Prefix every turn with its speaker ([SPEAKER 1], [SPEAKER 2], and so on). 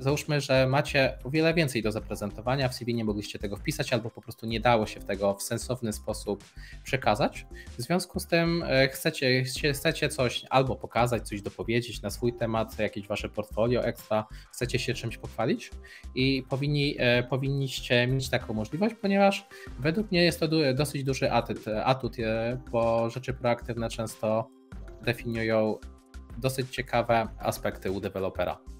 [SPEAKER 1] załóżmy, że macie o wiele więcej do zaprezentowania, w CV nie mogliście tego wpisać albo po prostu nie dało się tego w sensowny sposób przekazać. W związku z tym chcecie coś albo pokazać, coś dopowiedzieć na swój temat, jakieś wasze portfolio ekstra, chcecie się czymś pochwalić i powinniście mieć taką możliwość, ponieważ według mnie jest to dosyć duży atut, bo rzeczy proaktywne często definiują dosyć ciekawe aspekty u dewelopera.